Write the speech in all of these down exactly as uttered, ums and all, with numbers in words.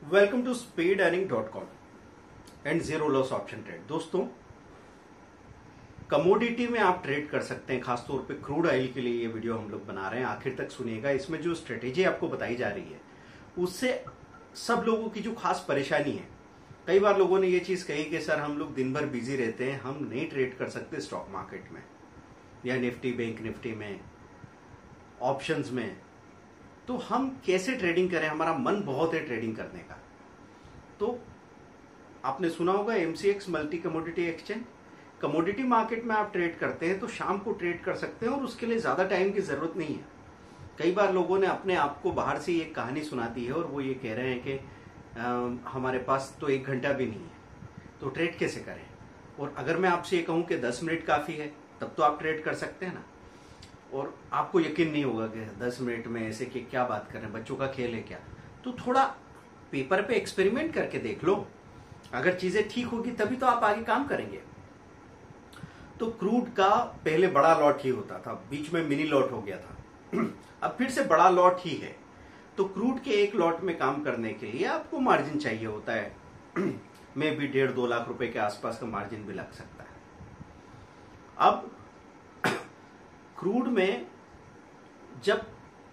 Welcome to speed earning dot com and zero loss option trade. दोस्तों, commodity में आप trade कर सकते हैं। खासतौर पे क्रूड ऑयल के लिए ये वीडियो हम लोग बना रहे हैं, आखिर तक सुनिएगा। इसमें जो स्ट्रेटेजी आपको बताई जा रही है उससे सब लोगों की जो खास परेशानी है, कई बार लोगों ने ये चीज कही कि सर हम लोग दिन भर बिजी रहते हैं, हम नहीं ट्रेड कर सकते स्टॉक मार्केट में या निफ्टी, बैंक निफ्टी में, ऑप्शंस में, तो हम कैसे ट्रेडिंग करें, हमारा मन बहुत है ट्रेडिंग करने का। तो आपने सुना होगा MCX, multi commodity exchange. Commodity market में आप ट्रेड करते हैं तो शाम को ट्रेड कर सकते हैं और उसके लिए ज्यादा टाइम की जरूरत नहीं है। कई बार लोगों ने अपने आप को बाहर से एक कहानी सुना दी है और वो ये कह रहे हैं कि आ, हमारे पास तो एक घंटा भी नहीं है, तो ट्रेड कैसे करें। और अगर मैं आपसे ये कहूं कि दस मिनट काफी है, तब तो आप ट्रेड कर सकते हैं ना। और आपको यकीन नहीं होगा कि दस मिनट में ऐसे कि क्या बात कर रहे हैं, बच्चों का खेल है क्या। तो थोड़ा पेपर पे एक्सपेरिमेंट करके देख लो, अगर चीजें ठीक होगी तभी तो आप आगे काम करेंगे। तो क्रूड का पहले बड़ा लॉट ही होता था, बीच में मिनी लॉट हो गया था, अब फिर से बड़ा लॉट ही है। तो क्रूड के एक लॉट में काम करने के लिए आपको मार्जिन चाहिए होता है, में भी डेढ़ दो लाख रुपए के आसपास का मार्जिन भी लग सकता है। अब क्रूड में जब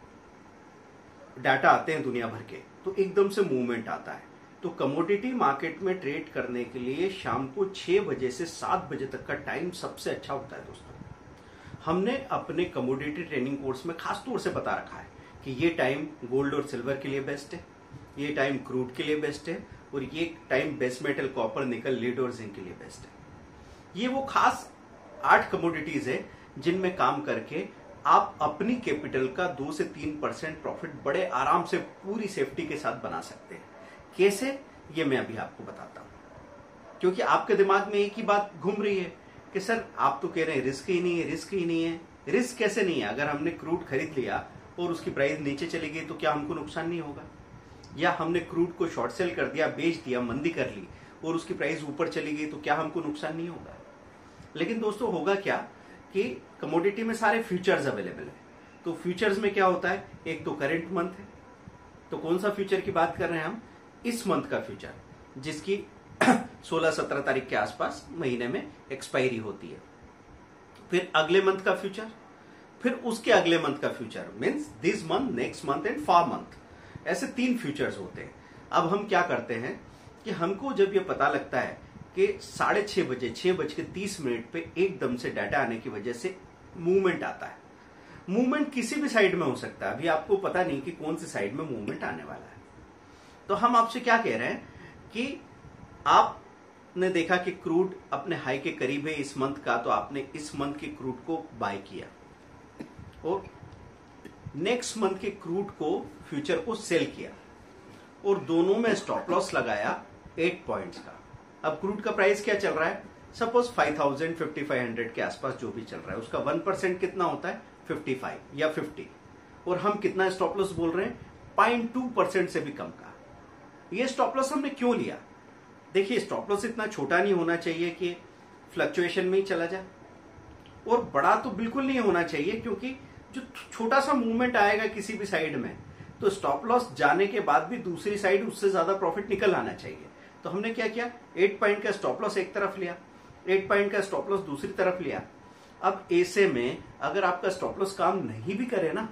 डाटा आते हैं दुनिया भर के तो एकदम से मूवमेंट आता है। तो कमोडिटी मार्केट में ट्रेड करने के लिए शाम को छह बजे से सात बजे तक का टाइम सबसे अच्छा होता है। दोस्तों, हमने अपने कमोडिटी ट्रेनिंग कोर्स में खास तौर से बता रखा है कि ये टाइम गोल्ड और सिल्वर के लिए बेस्ट है, ये टाइम क्रूड के लिए बेस्ट है, और ये time base metal, copper, nickel, lead और जिंक के लिए बेस्ट है। ये वो खास आठ कमोडिटीज है जिनमें काम करके आप अपनी कैपिटल का दो से तीन परसेंट प्रॉफिट बड़े आराम से पूरी सेफ्टी के साथ बना सकते हैं। कैसे, ये मैं अभी आपको बताता हूं। क्योंकि आपके दिमाग में एक ही बात घूम रही है कि सर आप तो कह रहे हैं रिस्क ही नहीं है, रिस्क ही नहीं है। रिस्क कैसे नहीं है? अगर हमने क्रूड खरीद लिया और उसकी प्राइस नीचे चली गई तो क्या हमको नुकसान नहीं होगा? या हमने क्रूड को शॉर्ट सेल कर दिया, बेच दिया, मंदी कर ली और उसकी प्राइस ऊपर चली गई तो क्या हमको नुकसान नहीं होगा? लेकिन दोस्तों, होगा क्या कि कमोडिटी में सारे फ्यूचर्स अवेलेबल है। तो फ्यूचर्स में क्या होता है, एक तो करंट मंथ है। तो कौन सा फ्यूचर की बात कर रहे हैं हम? इस मंथ का फ्यूचर, जिसकी सोलह सत्रह तारीख के आसपास महीने में एक्सपायरी होती है। फिर अगले मंथ का फ्यूचर, फिर उसके अगले मंथ का future, means this month, next month and far month. ऐसे तीन फ्यूचर्स होते हैं। अब हम क्या करते हैं कि हमको जब ये पता लगता है कि साढ़े छह बजे, छह बज के तीस मिनट पे एकदम से डाटा आने की वजह से मूवमेंट आता है। मूवमेंट किसी भी साइड में हो सकता है, अभी आपको पता नहीं कि कौन सी साइड में मूवमेंट आने वाला है। तो हम आपसे क्या कह रहे हैं कि आपने देखा कि क्रूड अपने हाई के करीब है इस मंथ का, तो आपने इस मंथ के क्रूड को बाय किया और नेक्स्ट मंथ के क्रूड को, फ्यूचर को सेल किया और दोनों में स्टॉप लॉस लगाया एट पॉइंट्स का। अब क्रूड का प्राइस क्या चल रहा है? Suppose five thousand, fifty five hundred के आसपास जो भी चल रहा है, उसका वन परसेंट कितना होता है? फिफ्टी फाइव या फिफ्टी। और हम कितना स्टॉप लॉस बोल रहे हैं? पॉइंट टू परसेंट से भी कम का। ये स्टॉप लॉस हमने क्यों लिया? देखिए, स्टॉप लॉस इतना छोटा नहीं होना चाहिए कि फ्लक्चुएशन में ही चला जाए, और बड़ा तो बिल्कुल नहीं होना चाहिए, क्योंकि जो छोटा सा मूवमेंट आएगा किसी भी साइड में, तो स्टॉप लॉस जाने के बाद भी दूसरी साइड उससे ज्यादा प्रॉफिट निकल आना चाहिए। तो हमने क्या किया, एट पॉइंट का स्टॉप लॉस एक तरफ लिया, एट पॉइंट का स्टॉप लॉस दूसरी तरफ लिया। अब ऐसे में अगर आपका स्टॉप लॉस काम नहीं भी करे ना,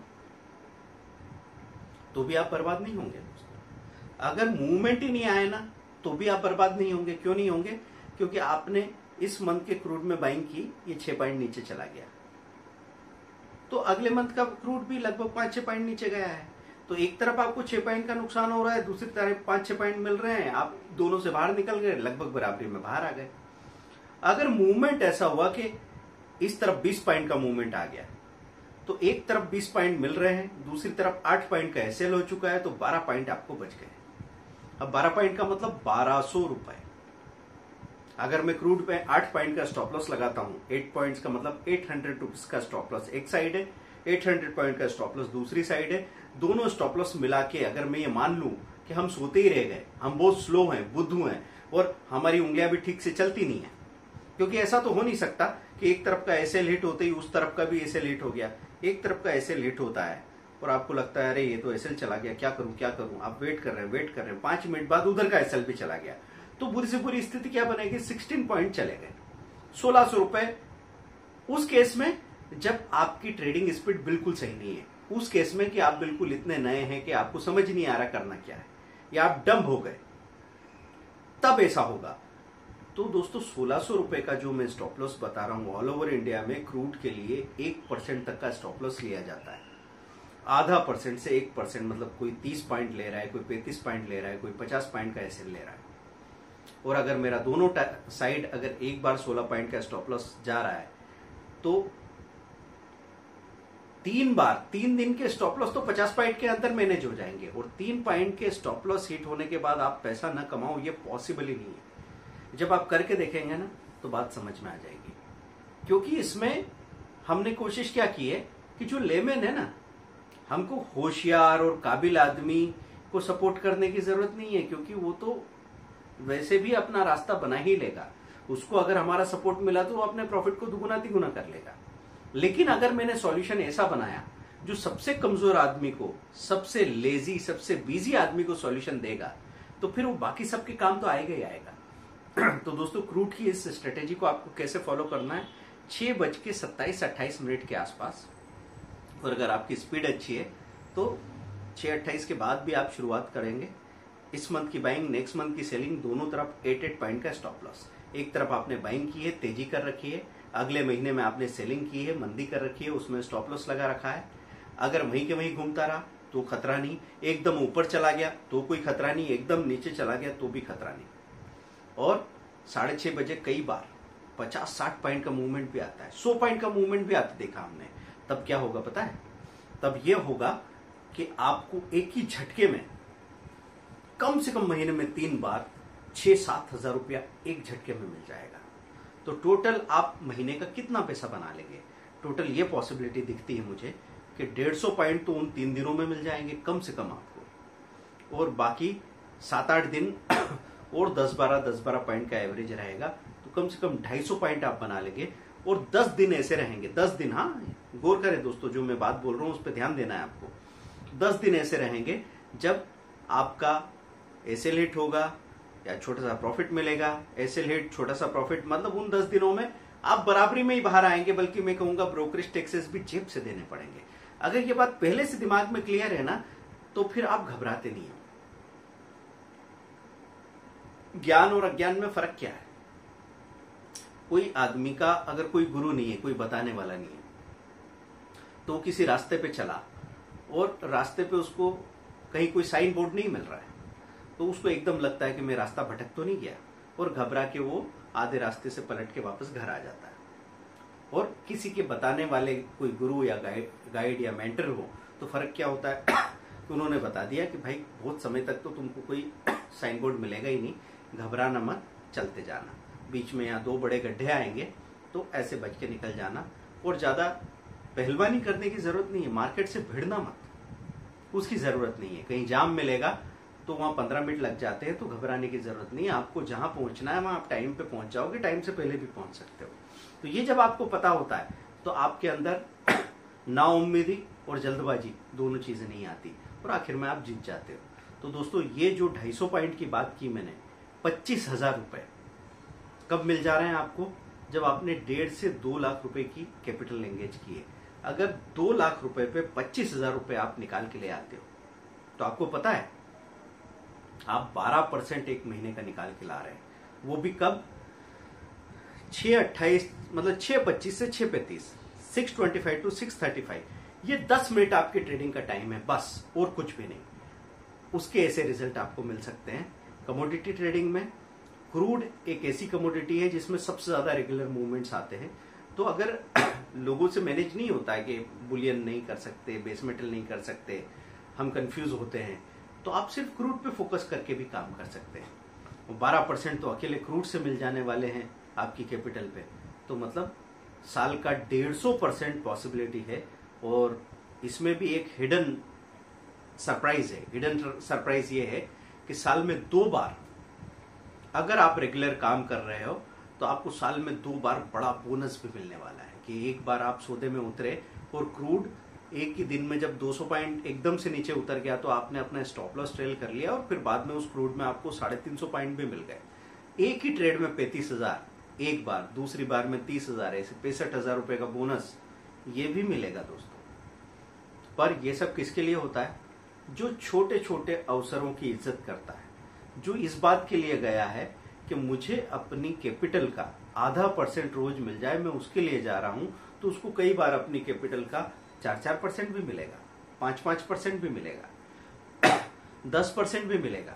तो भी आप बर्बाद नहीं होंगे। अगर मूवमेंट ही नहीं आए ना, तो भी आप बर्बाद नहीं होंगे। क्यों नहीं होंगे? क्योंकि आपने इस मंथ के क्रूड में बाइंग की, ये छह पॉइंट नीचे चला गया, तो अगले मंथ का क्रूड भी लगभग पांच छह पॉइंट नीचे गया है। तो एक तरफ आपको छह पॉइंट का नुकसान हो रहा है, दूसरी तरफ पांच छह पॉइंट मिल रहे हैं, आप दोनों से बाहर निकल गए, लगभग बराबरी में बाहर आ गए। अगर मूवमेंट ऐसा हुआ कि इस तरफ बीस पॉइंट का मूवमेंट आ गया, तो एक तरफ बीस पॉइंट मिल रहे हैं, दूसरी तरफ आठ पॉइंट का एसएल हो चुका है, तो बारह पॉइंट आपको बच गए। अब बारह पॉइंट का मतलब बारह सौ रुपए। अगर मैं क्रूड पे आठ पॉइंट का स्टॉप लॉस लगाता हूं, एट पॉइंट्स का मतलब एट हंड्रेड रुपीज का स्टॉप लॉस एक साइड है, एट हंड्रेड पॉइंट का स्टॉप लॉस दूसरी साइड है। दोनों स्टॉप लॉस मिला के अगर मैं ये मान लूं कि हम सोते ही रह गए, हम बहुत स्लो हैं, बुद्धू हैं, और हमारी उंगलियां भी ठीक से चलती नहीं है, क्योंकि ऐसा तो हो नहीं सकता कि एक तरफ का एसएल हिट होते ही उस तरफ का भी एसएल हिट हो गया। एक तरफ का एसएल हिट होता है और आपको लगता है अरे ये तो एसएल चला गया, क्या करूं क्या करूं, आप वेट कर रहे हैं वेट कर रहे हैं, पांच मिनट बाद उधर का एसएल भी चला गया, तो बुरी से बुरी स्थिति क्या बनेगी, सोलह पॉइंट चले गए, सोलह सौ रुपए। उस केस में जब आपकी ट्रेडिंग स्पीड बिल्कुल सही नहीं है, उस केस में कि आप बिल्कुल इतने नए हैं कि आपको समझ नहीं आ रहा करना क्या है, या आप डंब हो गए, तब ऐसा होगा। तो दोस्तों सोलह सौ रुपए का जो मैं स्टॉप लॉस बता रहा हूं, ऑल ओवर इंडिया में क्रूड के लिए एक परसेंट तक का स्टॉप लॉस लिया जाता है। आधा परसेंट से एक परसेंट, मतलब कोई तीस पॉइंट ले रहा है, कोई पैंतीस पॉइंट ले रहा है, कोई पचास पॉइंट का एसएल ले रहा है। और अगर मेरा दोनों साइड अगर एक बार सोलह पॉइंट का स्टॉप लॉस जा रहा है, तो तीन बार तीन दिन के स्टॉप लॉस तो पचास पॉइंट के अंदर मैनेज हो जाएंगे, और तीन पॉइंट के स्टॉप लॉस हिट होने के बाद आप पैसा न कमाओ, ये पॉसिबल ही नहीं है। जब आप करके देखेंगे ना तो बात समझ में आ जाएगी, क्योंकि इसमें हमने कोशिश क्या की है कि जो लेमैन है ना, हमको होशियार और काबिल आदमी को सपोर्ट करने की जरूरत नहीं है, क्योंकि वो तो वैसे भी अपना रास्ता बना ही लेगा। उसको अगर हमारा सपोर्ट मिला तो वो अपने प्रॉफिट को दुगुना तिगुना कर लेगा। लेकिन अगर मैंने सॉल्यूशन ऐसा बनाया जो सबसे कमजोर आदमी को, सबसे लेजी, सबसे बिजी आदमी को सॉल्यूशन देगा, तो फिर वो बाकी सबके काम तो आएगा ही आएगा। तो दोस्तों क्रूड की इस स्ट्रेटेजी को आपको कैसे फॉलो करना है, छह बज के सत्ताईस अट्ठाईस मिनट के आसपास, और अगर आपकी स्पीड अच्छी है तो छह अट्ठाईस के बाद भी आप शुरुआत करेंगे। इस मंथ की बाइंग, नेक्स्ट मंथ की सेलिंग, दोनों तरफ एट एट पॉइंट का स्टॉप लॉस। एक तरफ आपने बाइंग की है, तेजी कर रखी है, अगले महीने में आपने सेलिंग की है, मंदी कर रखी है, उसमें स्टॉप लॉस लगा रखा है। अगर वहीं के वहीं घूमता रहा तो खतरा नहीं, एकदम ऊपर चला गया तो कोई खतरा नहीं, एकदम नीचे चला गया तो भी खतरा नहीं। और साढ़े छह बजे कई बार पचास साठ पॉइंट का मूवमेंट भी आता है, सौ पॉइंट का मूवमेंट भी आता देखा हमने। तब क्या होगा पता है, तब यह होगा कि आपको एक ही झटके में कम से कम महीने में तीन बार छह सात हजार रुपया एक झटके में मिल जाएगा। तो टोटल आप महीने का कितना पैसा बना लेंगे, टोटल ये पॉसिबिलिटी दिखती है मुझे कि डेढ़ सौ पॉइंट तो उन तीन दिनों में मिल जाएंगे कम से कम आपको, और बाकी सात आठ दिन और दस बारह दस बारह पॉइंट का एवरेज रहेगा, तो कम से कम ढाई सौ पॉइंट आप बना लेंगे। और दस दिन ऐसे रहेंगे, दस दिन, हाँ गौर करें दोस्तों, जो मैं बात बोल रहा हूं उस पर ध्यान देना है आपको। दस दिन ऐसे रहेंगे जब आपका एसएल हिट होगा या छोटा सा प्रॉफिट मिलेगा, एसएल हिट छोटा सा प्रॉफिट, मतलब उन दस दिनों में आप बराबरी में ही बाहर आएंगे, बल्कि मैं कहूंगा ब्रोकरेज टैक्सेस भी जेब से देने पड़ेंगे। अगर ये बात पहले से दिमाग में क्लियर है ना, तो फिर आप घबराते नहीं हो। ज्ञान और अज्ञान में फर्क क्या है, कोई आदमी का अगर कोई गुरु नहीं है, कोई बताने वाला नहीं है, तो किसी रास्ते पे चला और रास्ते पे उसको कहीं कोई साइन बोर्ड नहीं मिल रहा है, तो उसको एकदम लगता है कि मैं रास्ता भटक तो नहीं गया, और घबरा के वो आधे रास्ते से पलट के वापस घर आ जाता है। और किसी के बताने वाले कोई गुरु या गाइड गाइड या मेंटर हो, तो फर्क क्या होता है कि उन्होंने बता दिया कि भाई बहुत समय तक तो तुमको कोई साइन बोर्ड मिलेगा ही नहीं, घबराना मत, चलते जाना, बीच में यहाँ दो बड़े गड्ढे आएंगे तो ऐसे बच के निकल जाना, और ज्यादा पहलवानी करने की जरूरत नहीं है, मार्केट से भिड़ना मत, उसकी जरूरत नहीं है। कहीं जाम मिलेगा तो वहां पंद्रह मिनट लग जाते हैं, तो घबराने की जरूरत नहीं है। आपको जहां पहुंचना है वहां आप टाइम पे पहुंच जाओगे, टाइम से पहले भी पहुंच सकते हो। तो ये जब आपको पता होता है तो आपके अंदर नाउम्मीदी और जल्दबाजी दोनों चीजें नहीं आती, और आखिर में आप जीत जाते हो। तो दोस्तों ये जो ढाई सौ पॉइंट की बात की मैंने, पच्चीस हजार रुपए कब मिल जा रहे हैं आपको, जब आपने डेढ़ से दो लाख रुपए की कैपिटल एंगेज की है। अगर दो लाख रुपए पे पच्चीस हजार रुपए आप निकाल के ले आते हो, तो आपको पता है आप बारह परसेंट एक महीने का निकाल के ला रहे हैं, वो भी कब, छह अट्ठाईस, मतलब छह पच्चीस से छह पैंतीस, six twenty five to six thirty five. ये दस मिनट आपके ट्रेडिंग का टाइम है बस, और कुछ भी नहीं। उसके ऐसे रिजल्ट आपको मिल सकते हैं। कमोडिटी ट्रेडिंग में क्रूड एक ऐसी कमोडिटी है जिसमें सबसे ज्यादा रेगुलर मूवमेंट्स आते हैं। तो अगर लोगों से मैनेज नहीं होता है कि बुलियन नहीं कर सकते, बेस मेटल नहीं कर सकते, हम कंफ्यूज होते हैं, तो आप सिर्फ क्रूड पे फोकस करके भी काम कर सकते हैं। बारह परसेंट तो अकेले क्रूड से मिल जाने वाले हैं आपकी कैपिटल पे, तो मतलब साल का डेढ़ सौ परसेंट पॉसिबिलिटी है। और इसमें भी एक हिडन सरप्राइज है। हिडन सरप्राइज ये है कि साल में दो बार अगर आप रेगुलर काम कर रहे हो तो आपको साल में दो बार बड़ा बोनस भी मिलने वाला है, कि एक बार आप सौदे में उतरे और क्रूड एक ही दिन में जब दो सौ पॉइंट एकदम से नीचे उतर गया तो आपने अपना स्टॉप लॉस ट्रेल कर लिया और फिर बाद में उस क्रूड में आपको साढ़े तीन सौ पॉइंट भी मिल गए। एक ही ट्रेड में पैंतीस हजार एक बार, दूसरी बार में तीस हजार, ऐसे पैंसठ हजार रुपए का बोनस ये भी मिलेगा दोस्तों। पर ये सब किसके लिए होता है? जो छोटे छोटे अवसरों की इज्जत करता है, जो इस बात के लिए गया है कि मुझे अपनी कैपिटल का आधा परसेंट रोज मिल जाए, मैं उसके लिए जा रहा हूं, तो उसको कई बार अपनी कैपिटल का चार चार परसेंट भी मिलेगा, पांच पांच परसेंट भी मिलेगा, दस परसेंट भी मिलेगा।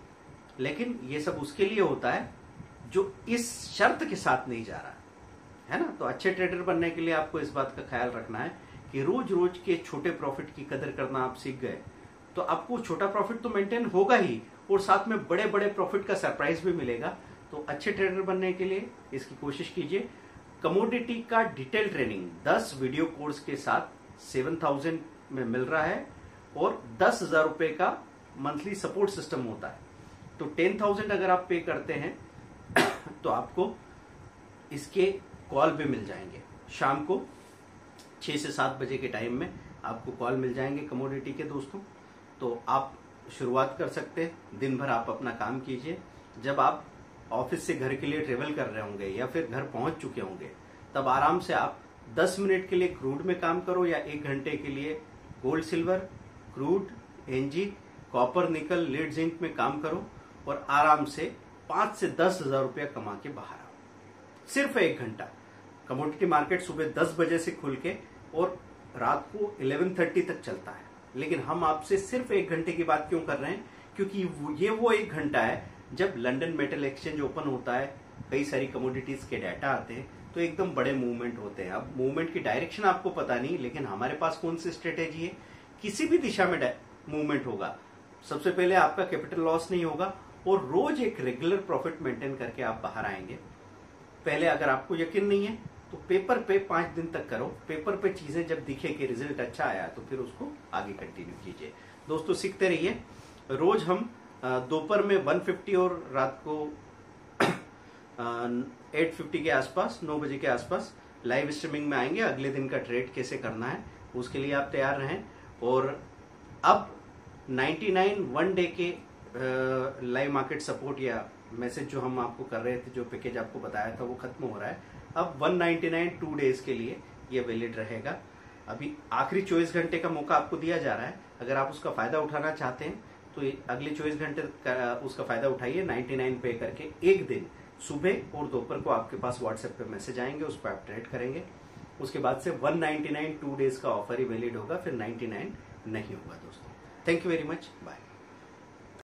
लेकिन ये सब उसके लिए होता है जो इस शर्त के साथ नहीं जा रहा है ना। तो अच्छे ट्रेडर बनने के लिए आपको इस बात का ख्याल रखना है कि रोज रोज के छोटे प्रॉफिट की कदर करना आप सीख गए तो आपको छोटा प्रॉफिट तो मेंटेन होगा ही और साथ में बड़े बड़े प्रॉफिट का सरप्राइज भी मिलेगा। तो अच्छे ट्रेडर बनने के लिए इसकी कोशिश कीजिए। कमोडिटी का डिटेल ट्रेनिंग दस वीडियो कोर्स के साथ सात हज़ार में मिल रहा है और दस हजार रुपए का मंथली सपोर्ट सिस्टम होता है। तो दस हज़ार अगर आप पे करते हैं तो आपको इसके कॉल भी मिल जाएंगे। शाम को छह से सात बजे के टाइम में आपको कॉल मिल जाएंगे कमोडिटी के दोस्तों। तो आप शुरुआत कर सकते हैं, दिन भर आप अपना काम कीजिए। जब आप ऑफिस से घर के लिए ट्रेवल कर रहे होंगे या फिर घर पहुंच चुके होंगे तब आराम से आप दस मिनट के लिए क्रूड में काम करो या एक घंटे के लिए gold silver, crude, NG, copper, nickel, lead, zinc में काम करो और आराम से पांच से दस हजार रुपया कमा के बाहर आओ। सिर्फ एक घंटा। कमोडिटी मार्केट सुबह दस बजे से खुल के और रात को ग्यारह तीस तक चलता है, लेकिन हम आपसे सिर्फ एक घंटे की बात क्यों कर रहे हैं? क्योंकि ये वो एक घंटा है जब लंदन मेटल एक्सचेंज ओपन होता है, कई सारी कमोडिटीज के डाटा आते हैं तो एकदम बड़े मूवमेंट होते हैं। अब मूवमेंट की डायरेक्शन आपको पता नहीं, लेकिन हमारे पास कौन सी स्ट्रेटेजी है? किसी भी दिशा में मूवमेंट होगा, सबसे पहले आपका कैपिटल लॉस नहीं होगा और रोज एक रेगुलर प्रॉफिट मेंटेन करके आप बाहर आएंगे। पहले अगर आपको यकीन नहीं है तो पेपर पे पांच दिन तक करो, पेपर पे चीजें जब दिखे कि रिजल्ट अच्छा आया तो फिर उसको आगे कंटिन्यू कीजिए। दोस्तों सीखते रहिए। रोज हम दोपहर में एक सौ पचास और रात को आठ सौ पचास के आसपास, नौ बजे के आसपास लाइव स्ट्रीमिंग में आएंगे। अगले दिन का ट्रेड कैसे करना है उसके लिए आप तैयार रहें। और अब निन्यानवे वन डे के लाइव मार्केट सपोर्ट या मैसेज जो हम आपको कर रहे थे, जो पैकेज आपको बताया था वो खत्म हो रहा है। अब एक सौ निन्यानवे टू डेज के लिए ये वैलिड रहेगा। अभी आखिरी चौबीस घंटे का मौका आपको दिया जा रहा है। अगर आप उसका फायदा उठाना चाहते हैं तो अगले चौबीस घंटे का उसका फायदा उठाइए। निन्यानवे पे करके एक दिन सुबह और दोपहर को आपके पास व्हाट्सएप पे मैसेज आएंगे, उस पर आप ट्रेड करेंगे। उसके बाद से एक सौ निन्यानवे टू डेज का ऑफर ही वैलिड होगा, फिर निन्यानवे नहीं होगा दोस्तों। Thank you very much, bye.